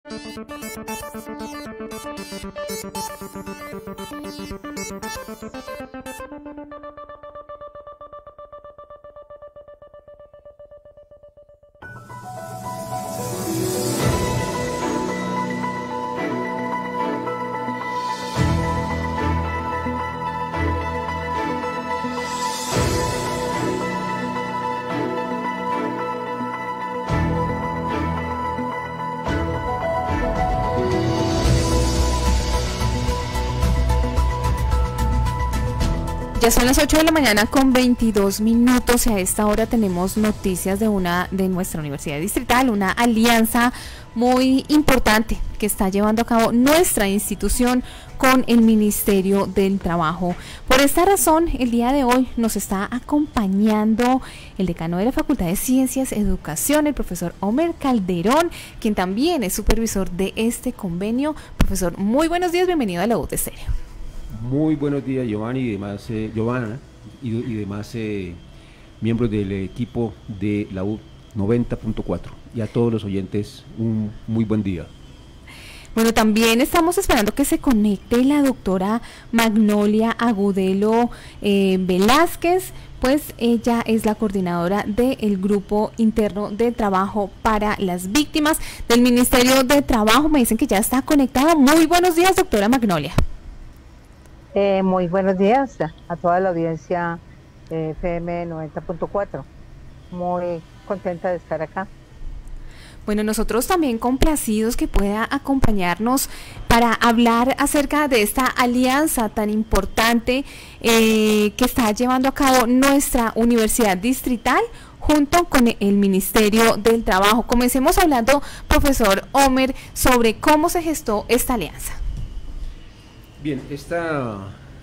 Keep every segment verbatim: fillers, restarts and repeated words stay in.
Ya son las ocho de la mañana con veintidós minutos y a esta hora tenemos noticias de una de nuestra Universidad Distrital, una alianza muy importante que está llevando a cabo nuestra institución con el Ministerio del Trabajo. Por esta razón, el día de hoy nos está acompañando el decano de la Facultad de Ciencias y Educación, el profesor Homer Calderón, quien también es supervisor de este convenio. Profesor, muy buenos días, bienvenido a la U T Estéreo. Muy buenos días, Giovanni y demás, eh, Giovanna y, y demás eh, miembros del equipo de la U noventa punto cuatro, y a todos los oyentes un muy buen día. Bueno, también estamos esperando que se conecte la doctora Magnolia Agudelo eh, Velázquez, pues ella es la coordinadora del Grupo Interno de Trabajo para las Víctimas del Ministerio de Trabajo. Me dicen que ya está conectada. Muy buenos días, doctora Magnolia. Eh, muy buenos días a toda la audiencia eh, F M noventa punto cuatro. Muy contenta de estar acá. Bueno, nosotros también complacidos que pueda acompañarnos para hablar acerca de esta alianza tan importante eh, que está llevando a cabo nuestra Universidad Distrital junto con el Ministerio del Trabajo. Comencemos hablando, profesor Homer, sobre cómo se gestó esta alianza. Bien, esta,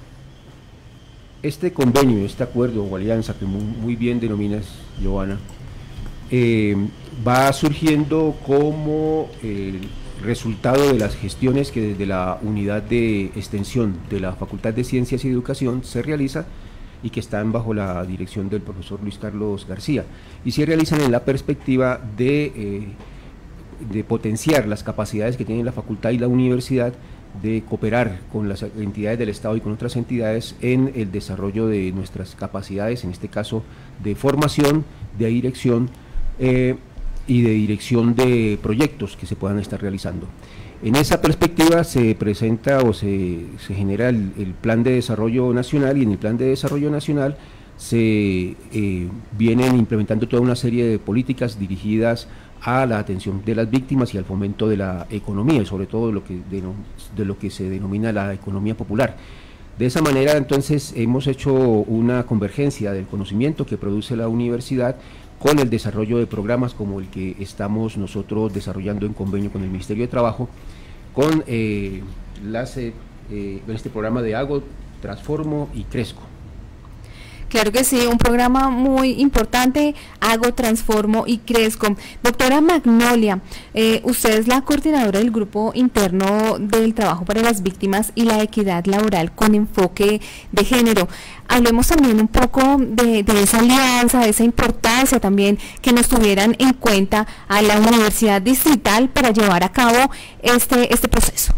este convenio, este acuerdo o alianza que muy, muy bien denominas, Giovanna, eh, va surgiendo como el resultado de las gestiones que desde la unidad de extensión de la Facultad de Ciencias y Educación se realiza y que están bajo la dirección del profesor Luis Carlos García, y se realizan en la perspectiva de, eh, de potenciar las capacidades que tiene la facultad y la universidad de cooperar con las entidades del Estado y con otras entidades en el desarrollo de nuestras capacidades, en este caso de formación, de dirección eh, y de dirección de proyectos que se puedan estar realizando. En esa perspectiva se presenta o se, se genera el, el Plan de Desarrollo Nacional, y en el Plan de Desarrollo Nacional se eh, vienen implementando toda una serie de políticas dirigidas a la atención de las víctimas y al fomento de la economía, y sobre todo de lo que, de, de lo que se denomina la economía popular. De esa manera, entonces, hemos hecho una convergencia del conocimiento que produce la universidad con el desarrollo de programas como el que estamos nosotros desarrollando en convenio con el Ministerio de Trabajo, con eh, las, eh, este programa de Hago, Transformo y Crezco. Claro que sí, un programa muy importante, Hago, Transformo y Crezco. Doctora Magnolia, eh, usted es la coordinadora del Grupo Interno del Trabajo para las Víctimas y la Equidad Laboral con enfoque de género. Hablemos también un poco de, de esa alianza, de esa importancia también, que nos tuvieran en cuenta a la Universidad Distrital para llevar a cabo este, este proceso.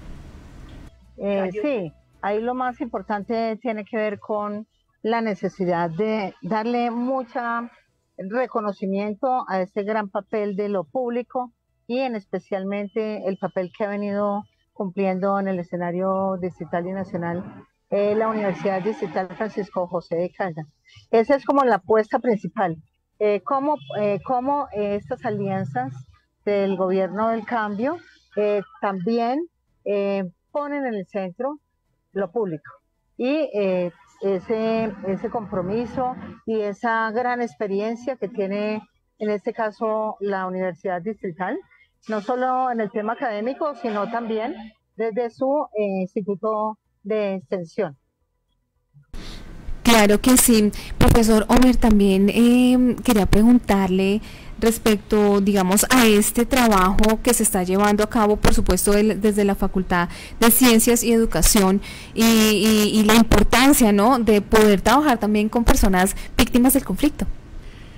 Eh, sí, ahí lo más importante tiene que ver con la necesidad de darle mucho reconocimiento a este gran papel de lo público, y en especialmente el papel que ha venido cumpliendo en el escenario distrital y nacional eh, la Universidad Distrital Francisco José de Caldas. Esa es como la apuesta principal, eh, cómo, eh, cómo eh, estas alianzas del gobierno del cambio eh, también eh, ponen en el centro lo público, y eh, ese, ese compromiso y esa gran experiencia que tiene en este caso la Universidad Distrital, no solo en el tema académico, sino también desde su eh, instituto de extensión. Claro que sí, profesor Homer, también eh, quería preguntarle respecto, digamos, a este trabajo que se está llevando a cabo, por supuesto, el, desde la Facultad de Ciencias y Educación, y, y, y la importancia, ¿no?, de poder trabajar también con personas víctimas del conflicto.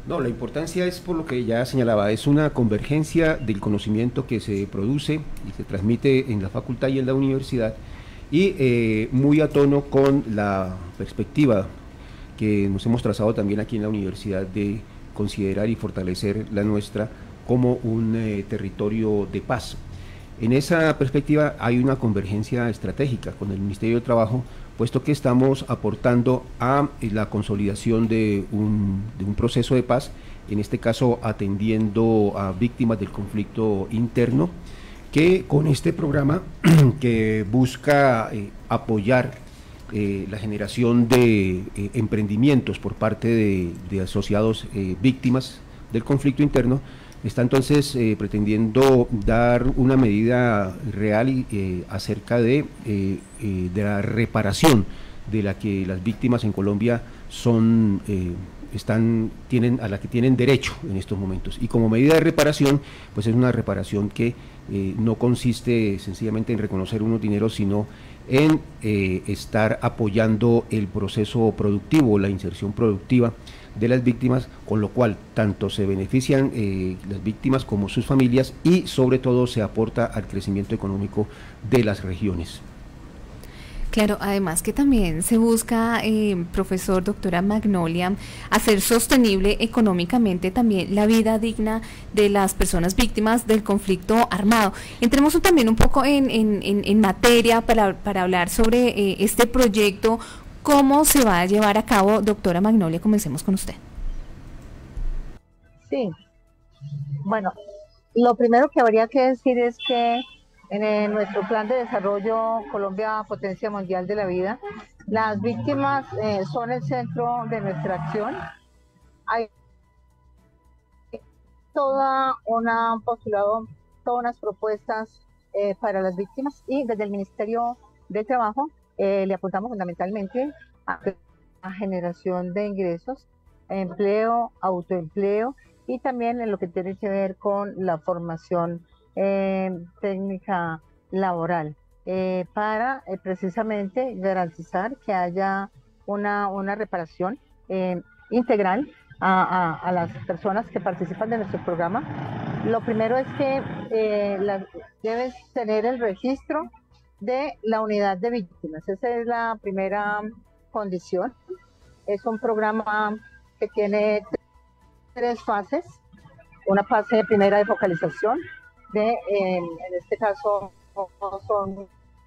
No, la importancia es por lo que ya señalaba, es una convergencia del conocimiento que se produce y se transmite en la facultad y en la universidad, y eh, muy a tono con la perspectiva que nos hemos trazado también aquí en la universidad de considerar y fortalecer la nuestra como un eh, territorio de paz. En esa perspectiva hay una convergencia estratégica con el Ministerio de Trabajo, puesto que estamos aportando a la consolidación de un, de un proceso de paz, en este caso atendiendo a víctimas del conflicto interno, que con este programa que busca eh, apoyar eh, la generación de eh, emprendimientos por parte de, de asociados eh, víctimas del conflicto interno, está entonces eh, pretendiendo dar una medida real y, eh, acerca de, eh, eh, de la reparación de la que las víctimas en Colombia son, eh, están, tienen, a la que tienen derecho en estos momentos. Y como medida de reparación, pues es una reparación que eh, no consiste sencillamente en reconocer unos dineros, sino en eh, estar apoyando el proceso productivo, la inserción productiva de las víctimas, con lo cual tanto se benefician eh, las víctimas como sus familias, y sobre todo se aporta al crecimiento económico de las regiones. Claro, además que también se busca, eh, profesor, doctora Magnolia, hacer sostenible económicamente también la vida digna de las personas víctimas del conflicto armado. Entremos también un poco en, en, en, en materia para, para hablar sobre eh, este proyecto. ¿Cómo se va a llevar a cabo, doctora Magnolia? Comencemos con usted. Sí, bueno, lo primero que habría que decir es que en el, nuestro plan de desarrollo Colombia Potencia Mundial de la Vida, las víctimas eh, son el centro de nuestra acción. Hay toda una postulado, todas unas propuestas eh, para las víctimas, y desde el Ministerio de Trabajo Eh, le apuntamos fundamentalmente a la generación de ingresos, empleo, autoempleo, y también en lo que tiene que ver con la formación eh, técnica laboral, eh, para eh, precisamente garantizar que haya una, una reparación eh, integral a, a, a las personas que participan de nuestro programa. Lo primero es que eh, la, debes tener el registro de la unidad de víctimas. Esa es la primera condición. Es un programa que tiene tres fases. Una fase primera de focalización, de, en, en este caso son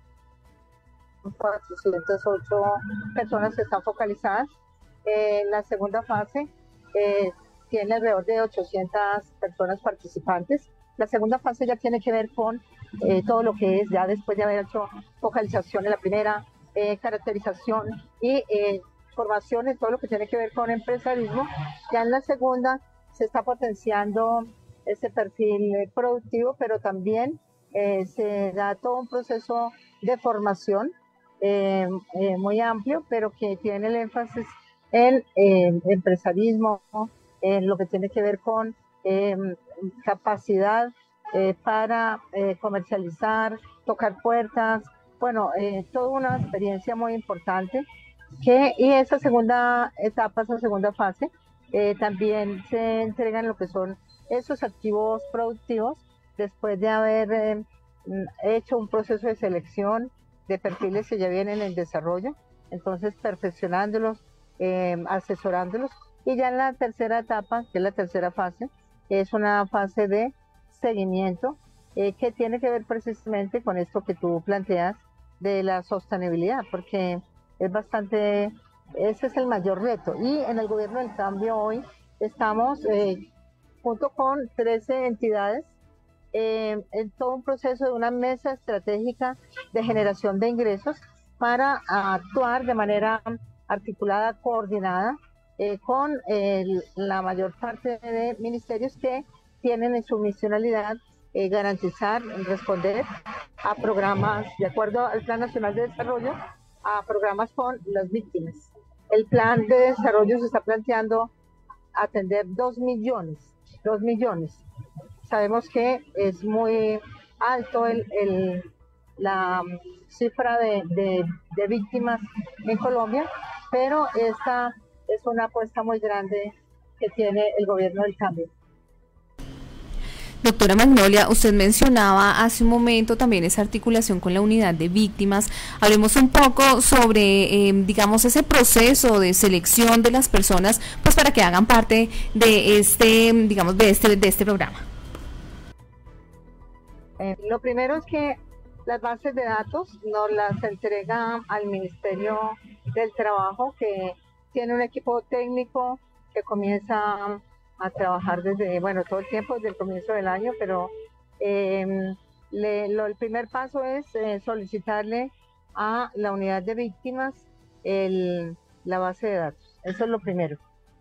cuatrocientas ocho personas que están focalizadas. Eh, la segunda fase eh, tiene alrededor de ochocientas personas participantes. La segunda fase ya tiene que ver con eh, todo lo que es, ya después de haber hecho focalización en la primera, eh, caracterización y eh, formación en todo lo que tiene que ver con empresarismo. Ya en la segunda se está potenciando ese perfil eh, productivo, pero también eh, se da todo un proceso de formación eh, eh, muy amplio, pero que tiene el énfasis en eh, empresarismo, en lo que tiene que ver con eh, capacidad eh, para eh, comercializar, tocar puertas, bueno, eh, toda una experiencia muy importante. Que, y esa segunda etapa, esa segunda fase, eh, también se entregan lo que son esos activos productivos después de haber eh, hecho un proceso de selección de perfiles que ya vienen en desarrollo, entonces perfeccionándolos, eh, asesorándolos. Y ya en la tercera etapa, que es la tercera fase, es una fase de seguimiento eh, que tiene que ver precisamente con esto que tú planteas de la sostenibilidad, porque es bastante, ese es el mayor reto. Y en el Gobierno del Cambio hoy estamos eh, junto con trece entidades eh, en todo un proceso de una mesa estratégica de generación de ingresos para actuar de manera articulada, coordinada, eh, con eh, la mayor parte de ministerios que tienen en su misionalidad eh, garantizar, responder a programas de acuerdo al Plan Nacional de Desarrollo, a programas con las víctimas. El plan de desarrollo se está planteando atender dos millones, dos millones. Sabemos que es muy alto el, el, la cifra de, de, de víctimas en Colombia, pero esta es una apuesta muy grande que tiene el gobierno del cambio. Doctora Magnolia, usted mencionaba hace un momento también esa articulación con la unidad de víctimas. Hablemos un poco sobre, eh, digamos, ese proceso de selección de las personas, pues para que hagan parte de este, digamos, de este, de este programa. Eh, lo primero es que las bases de datos nos las entrega al Ministerio del Trabajo, que tiene un equipo técnico que comienza a trabajar desde, bueno, todo el tiempo, desde el comienzo del año, pero eh, le, lo, el primer paso es eh, solicitarle a la unidad de víctimas el, la base de datos. Eso es lo primero.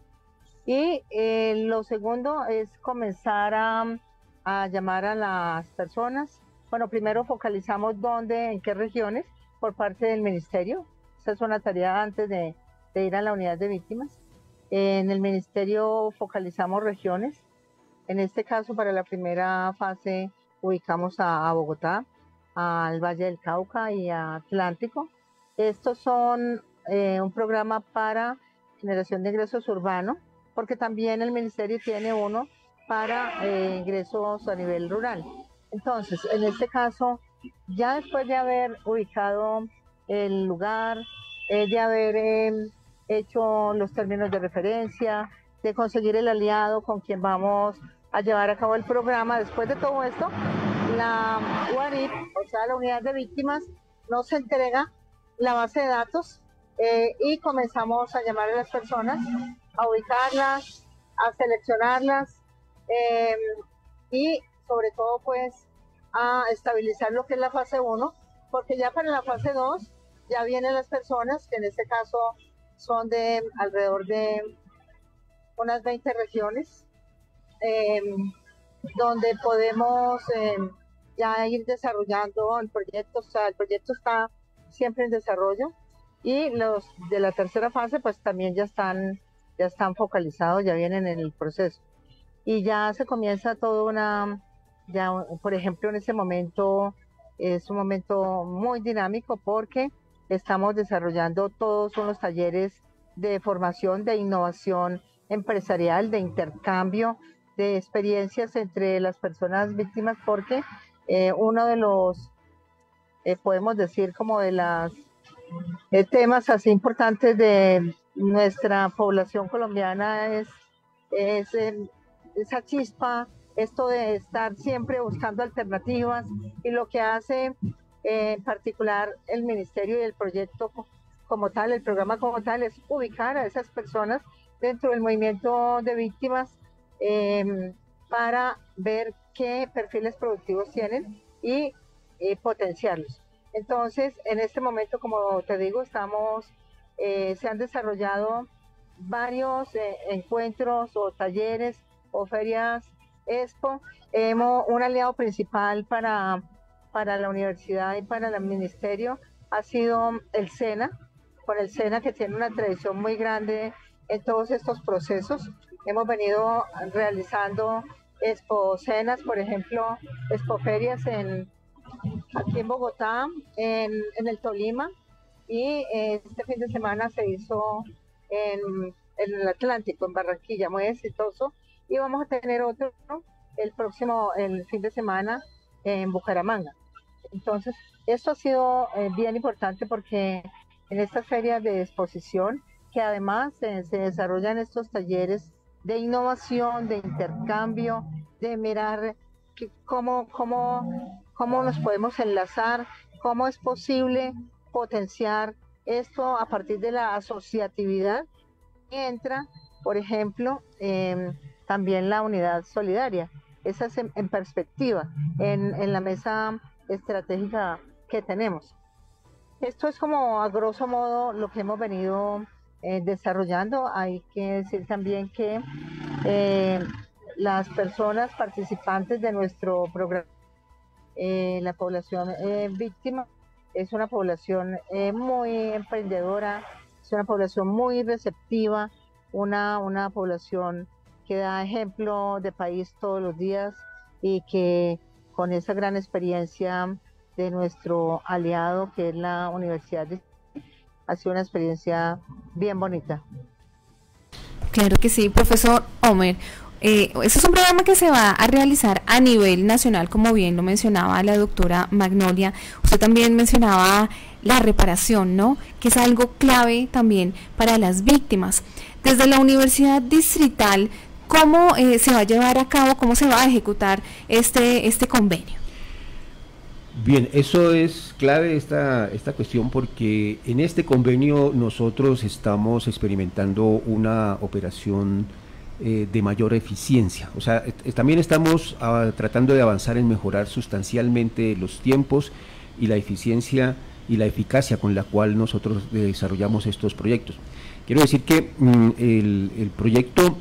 Y eh, lo segundo es comenzar a, a llamar a las personas. Bueno, primero focalizamos dónde, en qué regiones, por parte del ministerio. Esa es una tarea antes de, de ir a la unidad de víctimas. En el ministerio focalizamos regiones. En este caso, para la primera fase, ubicamos a, a Bogotá, al Valle del Cauca y a Atlántico. Estos son eh, un programa para generación de ingresos urbanos, porque también el ministerio tiene uno para eh, ingresos a nivel rural. Entonces, en este caso, ya después de haber ubicado el lugar, eh, de haber eh, hecho los términos de referencia, de conseguir el aliado con quien vamos a llevar a cabo el programa, después de todo esto, la U A R I P, o sea, la unidad de víctimas, nos entrega la base de datos eh, y comenzamos a llamar a las personas, a ubicarlas, a seleccionarlas eh, y sobre todo pues a estabilizar lo que es la fase uno, porque ya para la fase dos ya vienen las personas, que en este caso son de alrededor de unas veinte regiones, eh, donde podemos eh, ya ir desarrollando el proyecto. O sea, el proyecto está siempre en desarrollo y los de la tercera fase pues también ya están, ya están focalizados, ya vienen en el proceso. Y ya se comienza toda una, ya por ejemplo en ese momento es un momento muy dinámico porque estamos desarrollando todos unos talleres de formación, de innovación empresarial, de intercambio de experiencias entre las personas víctimas, porque eh, uno de los, eh, podemos decir, como de los eh, temas así importantes de nuestra población colombiana es, es eh, esa chispa, esto de estar siempre buscando alternativas, y lo que hace eh, en particular el ministerio y el proyecto como tal, el programa como tal, es ubicar a esas personas dentro del movimiento de víctimas eh, para ver qué perfiles productivos tienen y eh, potenciarlos. Entonces, en este momento, como te digo, estamos, eh, se han desarrollado varios eh, encuentros o talleres o ferias expo. Hemos, un aliado principal para, para la universidad y para el ministerio ha sido el SENA, con el SENA, que tiene una tradición muy grande en todos estos procesos. Hemos venido realizando expo cenas, por ejemplo, expo ferias en, aquí en Bogotá, en, en el Tolima, y este fin de semana se hizo en, en el Atlántico, en Barranquilla, muy exitoso, y vamos a tener otro el próximo el fin de semana en Bucaramanga. Entonces, esto ha sido eh, bien importante porque en estas ferias de exposición, que además eh, se desarrollan estos talleres de innovación, de intercambio, de mirar que, cómo, cómo, cómo nos podemos enlazar, cómo es posible potenciar esto a partir de la asociatividad. Entra, por ejemplo, eh, también la unidad solidaria. Esa es en, en perspectiva, en, en la mesa estratégica que tenemos. Esto es como a grosso modo lo que hemos venido eh, desarrollando. Hay que decir también que eh, las personas participantes de nuestro programa, eh, la población eh, víctima, es una población eh, muy emprendedora, es una población muy receptiva, una, una población que da ejemplo de país todos los días, y que con esa gran experiencia de nuestro aliado, que es la Universidad de... ha sido una experiencia bien bonita. Claro que sí, profesor Homer. Eh, este es un programa que se va a realizar a nivel nacional, como bien lo mencionaba la doctora Magnolia. Usted también mencionaba la reparación, ¿no? Que es algo clave también para las víctimas. Desde la Universidad Distrital, ¿cómo eh, se va a llevar a cabo, cómo se va a ejecutar este, este convenio? Bien, eso es clave esta, esta cuestión, porque en este convenio nosotros estamos experimentando una operación eh, de mayor eficiencia. O sea, et, también estamos uh, tratando de avanzar en mejorar sustancialmente los tiempos y la eficiencia y la eficacia con la cual nosotros desarrollamos estos proyectos. Quiero decir que mm, el, el proyecto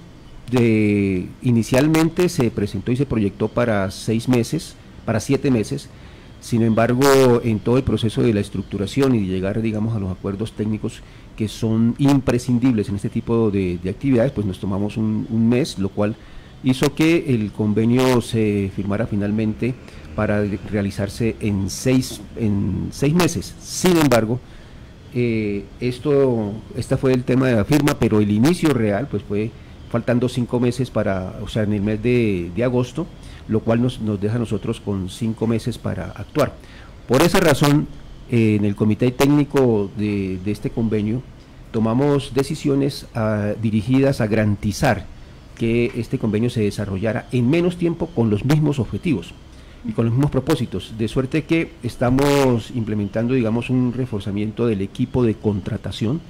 de, inicialmente se presentó y se proyectó para seis meses, para siete meses. Sin embargo, en todo el proceso de la estructuración y de llegar, digamos, a los acuerdos técnicos que son imprescindibles en este tipo de, de actividades, pues nos tomamos un, un mes, lo cual hizo que el convenio se firmara finalmente para realizarse en seis, en seis meses. Sin embargo, eh, esto, este fue el tema de la firma, pero el inicio real pues fue faltando cinco meses para, o sea, en el mes de, de agosto, lo cual nos, nos deja a nosotros con cinco meses para actuar. Por esa razón, eh, en el comité técnico de, de este convenio, tomamos decisiones a, dirigidas a garantizar que este convenio se desarrollara en menos tiempo con los mismos objetivos y con los mismos propósitos, de suerte que estamos implementando, digamos, un reforzamiento del equipo de contratación.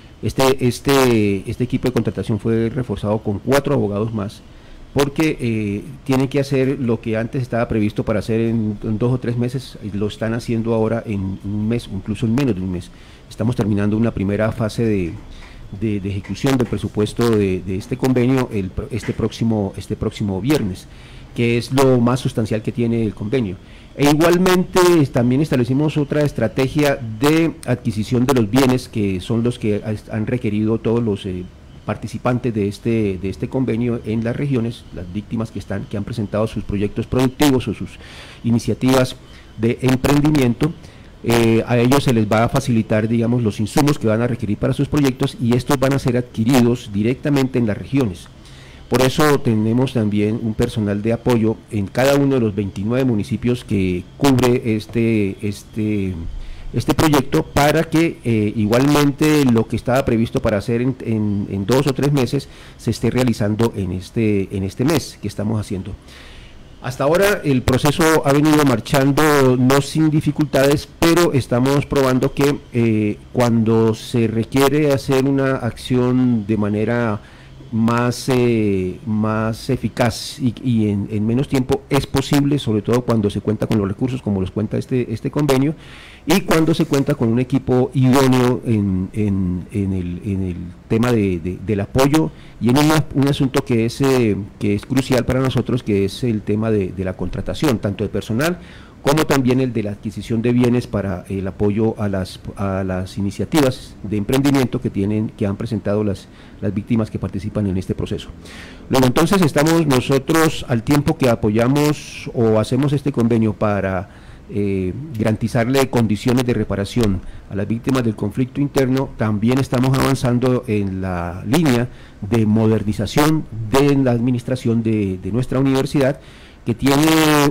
Este, este, este equipo de contratación fue reforzado con cuatro abogados más, porque eh, tienen que hacer lo que antes estaba previsto para hacer en, en dos o tres meses, lo están haciendo ahora en un mes, incluso en menos de un mes. Estamos terminando una primera fase de, de, de ejecución del presupuesto de, de este convenio el, este, próximo, este próximo viernes, que es lo más sustancial que tiene el convenio. E igualmente también establecimos otra estrategia de adquisición de los bienes, que son los que han requerido todos los eh, participantes de este, de este convenio en las regiones, las víctimas que, están, que han presentado sus proyectos productivos o sus iniciativas de emprendimiento. Eh, a ellos se les va a facilitar, digamos, los insumos que van a requerir para sus proyectos, y estos van a ser adquiridos directamente en las regiones. Por eso tenemos también un personal de apoyo en cada uno de los veintinueve municipios que cubre este, este, este proyecto, para que eh, igualmente lo que estaba previsto para hacer en, en, en dos o tres meses se esté realizando en este, en este mes que estamos haciendo. Hasta ahora el proceso ha venido marchando no sin dificultades, pero estamos probando que eh, cuando se requiere hacer una acción de manera más, eh, más eficaz y, y en, en menos tiempo es posible, sobre todo cuando se cuenta con los recursos como los cuenta este, este convenio, y cuando se cuenta con un equipo idóneo en, en, en, el, en el tema de, de, del apoyo, y en una, un asunto que es, eh, que es crucial para nosotros, que es el tema de, de la contratación, tanto de personal como también el de la adquisición de bienes para el apoyo a las, a las iniciativas de emprendimiento que tienen, que han presentado las, las víctimas que participan en este proceso. Luego, entonces, estamos nosotros, al tiempo que apoyamos o hacemos este convenio para eh, garantizarle condiciones de reparación a las víctimas del conflicto interno, también estamos avanzando en la línea de modernización de la administración de, de nuestra universidad, que tiene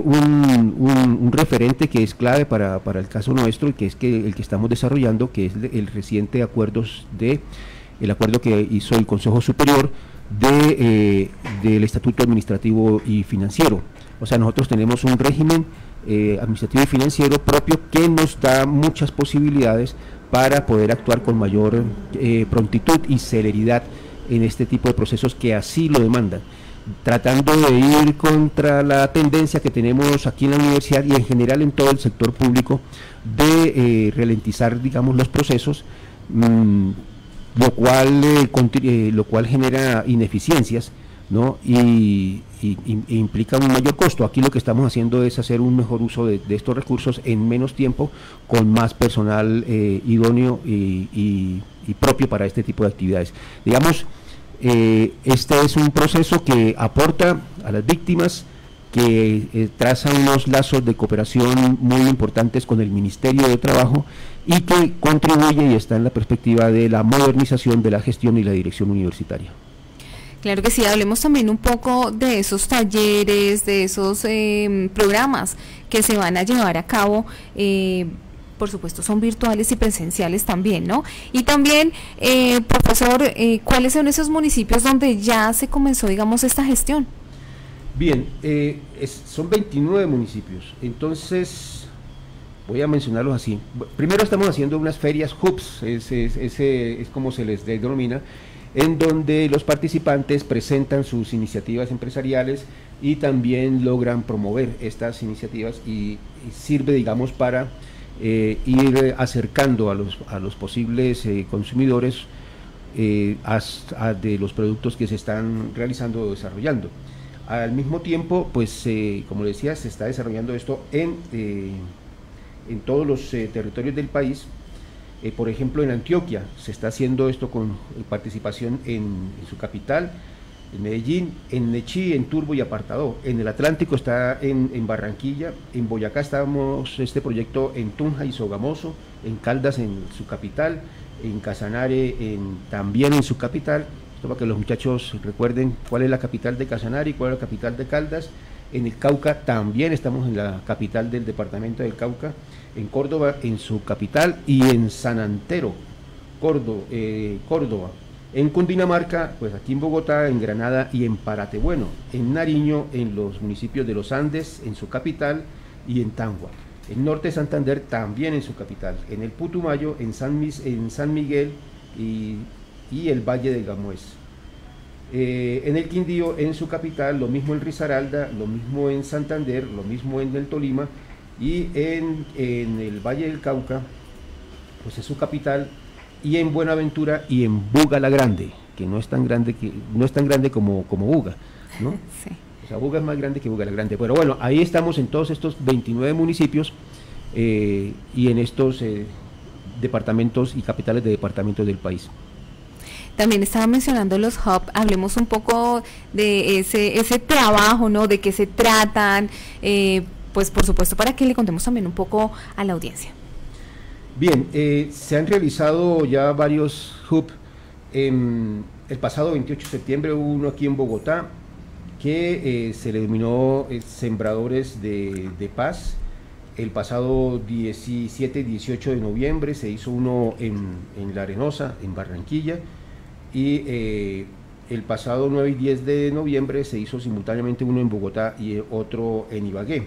un, un, un referente que es clave para, para el caso nuestro, y que es que el que estamos desarrollando, que es el reciente acuerdos de el acuerdo que hizo el Consejo Superior de, eh, del Estatuto Administrativo y Financiero. O sea, nosotros tenemos un régimen eh, administrativo y financiero propio que nos da muchas posibilidades para poder actuar con mayor eh, prontitud y celeridad en este tipo de procesos que así lo demandan, tratando de ir contra la tendencia que tenemos aquí en la universidad y en general en todo el sector público de eh, ralentizar, digamos, los procesos, mmm, lo cual eh, eh, lo cual genera ineficiencias, ¿no? y, y, y implica un mayor costo. Aquí lo que estamos haciendo es hacer un mejor uso de, de estos recursos en menos tiempo, con más personal eh, idóneo y, y, y propio para este tipo de actividades. Digamos, Eh, este es un proceso que aporta a las víctimas, que eh, traza unos lazos de cooperación muy importantes con el Ministerio de Trabajo, y que contribuye y está en la perspectiva de la modernización de la gestión y la dirección universitaria. Claro que sí, hablemos también un poco de esos talleres, de esos eh, programas que se van a llevar a cabo, eh, por supuesto son virtuales y presenciales también, ¿no? Y también, eh, profesor, eh, ¿cuáles son esos municipios donde ya se comenzó, digamos, esta gestión? Bien, eh, es, son veintinueve municipios, entonces voy a mencionarlos así. Primero estamos haciendo unas ferias hubs, es, es, es, es como se les denomina, en donde los participantes presentan sus iniciativas empresariales y también logran promover estas iniciativas y, y sirve, digamos, para eh, ir acercando a los, a los posibles eh, consumidores eh, a, a de los productos que se están realizando o desarrollando. Al mismo tiempo, pues, eh, como decía, se está desarrollando esto en, eh, en todos los eh, territorios del país. Eh, por ejemplo, en Antioquia se está haciendo esto con participación en, en su capital, en Medellín, en Nechí, en Turbo y Apartadó. En el Atlántico está en, en Barranquilla, en Boyacá estamos este proyecto en Tunja y Sogamoso, en Caldas en su capital, en Casanare en, también en su capital. Esto para que los muchachos recuerden cuál es la capital de Casanare y cuál es la capital de Caldas. En el Cauca también estamos en la capital del departamento del Cauca, en Córdoba en su capital y en San Antero, Córdoba, eh, Córdoba. En Cundinamarca, pues aquí en Bogotá, en Granada y en Paratebueno, en Nariño, en los municipios de los Andes, en su capital y en Tangua. En Norte de Santander también en su capital, en el Putumayo, en San, en San Miguel y, y el Valle del Gamués. Eh, en el Quindío, en su capital, lo mismo en Risaralda, lo mismo en Santander, lo mismo en el Tolima y en, en el Valle del Cauca, pues es su capital, y en Buenaventura y en Buga la Grande, que no es tan grande que no es tan grande como, como Buga, ¿no? Sí. O sea, Buga es más grande que Buga la Grande, pero bueno, ahí estamos en todos estos veintinueve municipios eh, y en estos eh, departamentos y capitales de departamentos del país. También estaba mencionando los hubs, hablemos un poco de ese ese trabajo, ¿no? De qué se tratan, eh, pues por supuesto para que le contemos también un poco a la audiencia. Bien, eh, se han realizado ya varios hubs. En el pasado veintiocho de septiembre hubo uno aquí en Bogotá que eh, se le denominó eh, Sembradores de, de Paz. El pasado diecisiete y dieciocho de noviembre se hizo uno en, en La Arenosa, en Barranquilla, y eh, el pasado nueve y diez de noviembre se hizo simultáneamente uno en Bogotá y otro en Ibagué.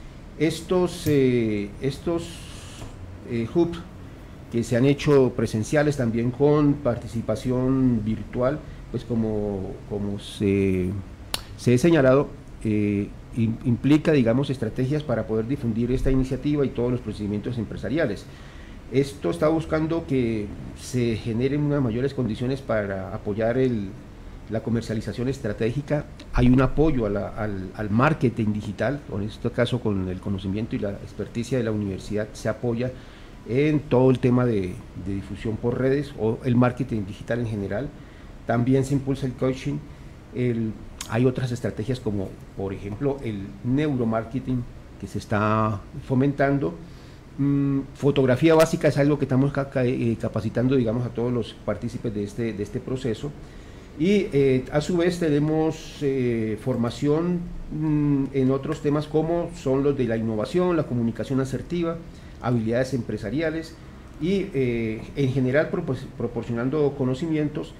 Estos, eh, estos eh, hubs que se han hecho presenciales también con participación virtual, pues como, como se, se ha señalado, eh, implica, digamos, estrategias para poder difundir esta iniciativa y todos los procedimientos empresariales. Esto está buscando que se generen unas mayores condiciones para apoyar el, la comercialización estratégica. Hay un apoyo a la, al, al marketing digital, en este caso con el conocimiento y la experticia de la universidad se apoya en todo el tema de, de difusión por redes o el marketing digital en general. También se impulsa el coaching. El, hay otras estrategias como, por ejemplo, el neuromarketing que se está fomentando. Mm, fotografía básica es algo que estamos capacitando, digamos, a todos los partícipes de este, de este proceso. Y eh, a su vez tenemos eh, formación mm, en otros temas como son los de la innovación, la comunicación asertiva, habilidades empresariales y eh, en general propor proporcionando conocimientos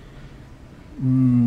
mmm,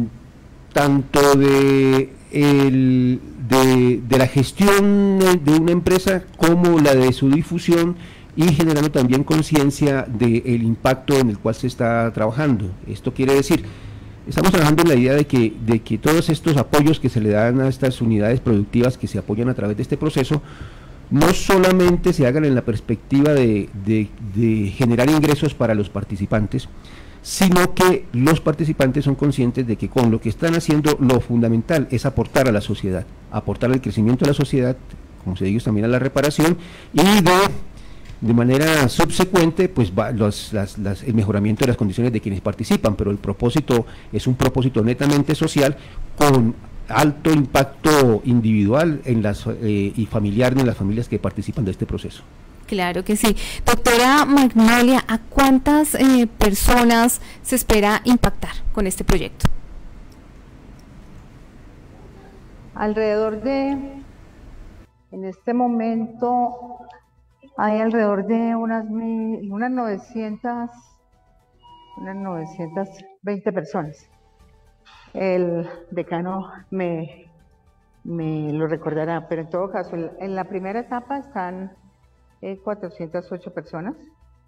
tanto de, el, de, de la gestión de una empresa como la de su difusión y generando también conciencia del impacto en el cual se está trabajando. Esto quiere decir, estamos trabajando en la idea de que, de que todos estos apoyos que se le dan a estas unidades productivas que se apoyan a través de este proceso no solamente se hagan en la perspectiva de, de, de generar ingresos para los participantes, sino que los participantes son conscientes de que con lo que están haciendo lo fundamental es aportar a la sociedad, aportar al crecimiento de la sociedad, como se dice también a la reparación, y de, de manera subsecuente pues va los, las, las, el mejoramiento de las condiciones de quienes participan, pero el propósito es un propósito netamente social con alto impacto individual en las eh, y familiar en las familias que participan de este proceso. Claro que sí. Doctora Magnolia, ¿a cuántas eh, personas se espera impactar con este proyecto? alrededor de, en este momento, hay alrededor de unas, mil, unas novecientas, unas novecientas veinte personas. El decano me, me lo recordará, pero en todo caso, en la primera etapa están eh, cuatrocientas ocho personas.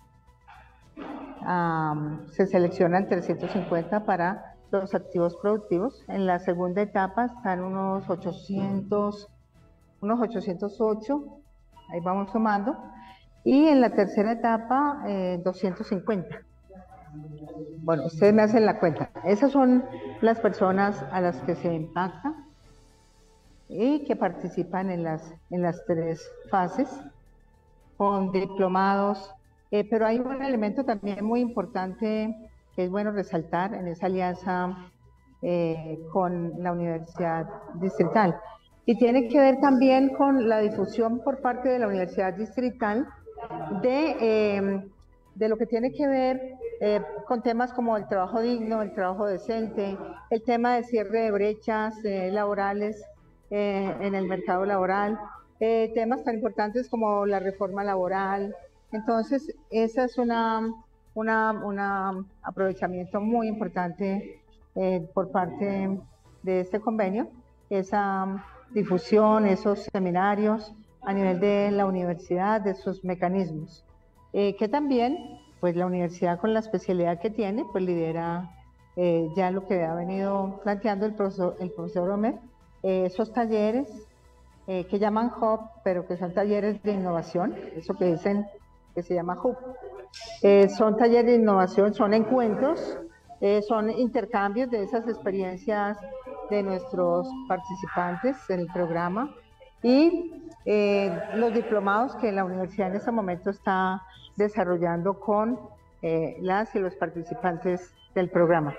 Um, se seleccionan trescientos cincuenta para los activos productivos. En la segunda etapa están unos ochocientos, unos ochocientos ocho, ahí vamos sumando. Y en la tercera etapa, eh, doscientos cincuenta. Bueno, ustedes me hacen la cuenta. Esas son las personas a las que se impacta y que participan en las, en las tres fases, con diplomados. Eh, pero hay un elemento también muy importante que es bueno resaltar en esa alianza eh, con la Universidad Distrital. Y tiene que ver también con la difusión por parte de la Universidad Distrital de, eh, de lo que tiene que ver eh, con temas como el trabajo digno, el trabajo decente, el tema de cierre de brechas eh, laborales eh, en el mercado laboral, eh, temas tan importantes como la reforma laboral. Entonces, ese es una, una, una aprovechamiento muy importante eh, por parte de este convenio, esa difusión, esos seminarios a nivel de la universidad, de sus mecanismos, eh, que también, pues la universidad con la especialidad que tiene, pues lidera eh, ya lo que ha venido planteando el profesor, el profesor Homer, eh, esos talleres eh, que llaman Hub, pero que son talleres de innovación, eso que dicen que se llama Hub. Eh, son talleres de innovación, son encuentros, eh, son intercambios de esas experiencias de nuestros participantes en el programa y eh, los diplomados que la universidad en este momento está desarrollando con eh, las y los participantes del programa.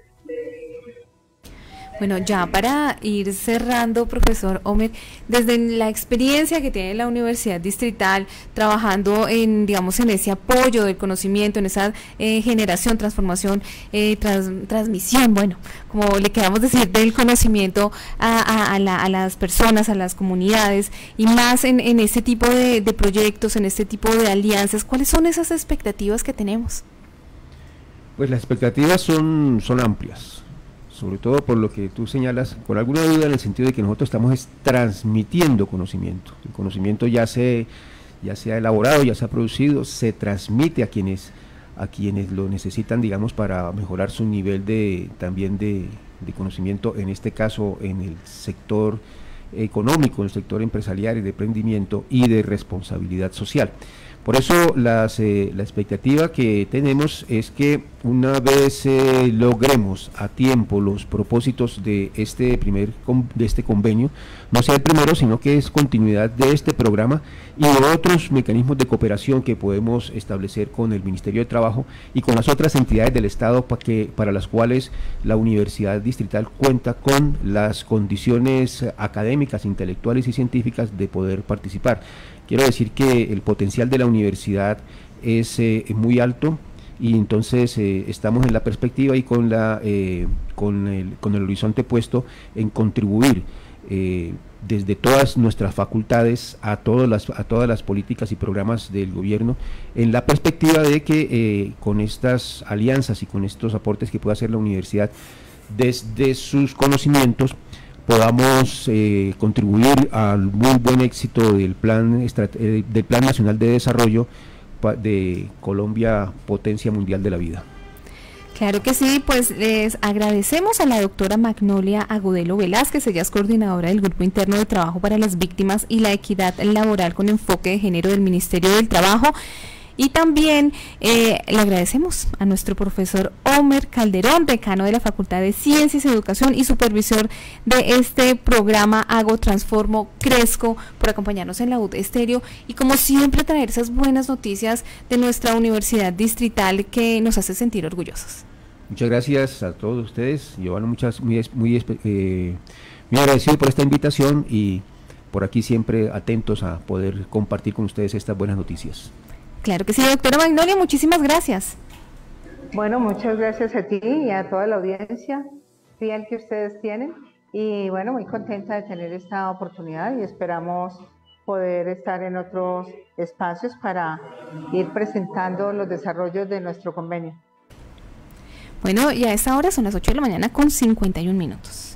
Bueno, ya para ir cerrando, profesor Homer, desde la experiencia que tiene la Universidad Distrital, trabajando en, digamos, en ese apoyo del conocimiento, en esa eh, generación, transformación, eh, trans, transmisión, bueno, como le queramos decir, del conocimiento a, a, a, la, a las personas, a las comunidades, y más en, en este tipo de, de proyectos, en este tipo de alianzas, ¿cuáles son esas expectativas que tenemos? Pues las expectativas son, son amplias. Sobre todo por lo que tú señalas, con alguna duda en el sentido de que nosotros estamos es transmitiendo conocimiento. El conocimiento ya se, ya se ha elaborado, ya se ha producido, se transmite a quienes, a quienes lo necesitan, digamos, para mejorar su nivel de, también de, de conocimiento, en este caso en el sector económico, en el sector empresarial y de emprendimiento y de responsabilidad social. Por eso las, eh, la expectativa que tenemos es que una vez eh, logremos a tiempo los propósitos de este primer de este convenio, no sea el primero, sino que es continuidad de este programa y de otros mecanismos de cooperación que podemos establecer con el Ministerio de Trabajo y con las otras entidades del Estado para, que, para las cuales la Universidad Distrital cuenta con las condiciones académicas, intelectuales y científicas de poder participar. Quiero decir que el potencial de la universidad es eh, muy alto y entonces eh, estamos en la perspectiva y con, la, eh, con, el, con el horizonte puesto en contribuir eh, desde todas nuestras facultades a todas, las, a todas las políticas y programas del gobierno, en la perspectiva de que eh, con estas alianzas y con estos aportes que pueda hacer la universidad desde sus conocimientos, podamos eh, contribuir al muy buen éxito del plan, del Plan Nacional de Desarrollo de Colombia, potencia mundial de la vida. Claro que sí, pues les agradecemos a la doctora Magnolia Agudelo Velázquez, ella es coordinadora del Grupo Interno de Trabajo para las Víctimas y la Equidad Laboral con enfoque de género del Ministerio del Trabajo. Y también eh, le agradecemos a nuestro profesor Homer Calderón, decano de la Facultad de Ciencias, Educación y supervisor de este programa Hago, Transformo, Crezco, por acompañarnos en la U D Estéreo y como siempre traer esas buenas noticias de nuestra Universidad Distrital que nos hace sentir orgullosos. Muchas gracias a todos ustedes, Giovanna, muchas, muy, muy, eh, muy agradecido por esta invitación y por aquí siempre atentos a poder compartir con ustedes estas buenas noticias. Claro que sí, doctora Magnolia, muchísimas gracias. Bueno, muchas gracias a ti y a toda la audiencia fiel que ustedes tienen Y bueno, muy contenta de tener esta oportunidad y esperamos poder estar en otros espacios para ir presentando los desarrollos de nuestro convenio. Bueno, y a esta hora son las ocho de la mañana con cincuenta y un minutos.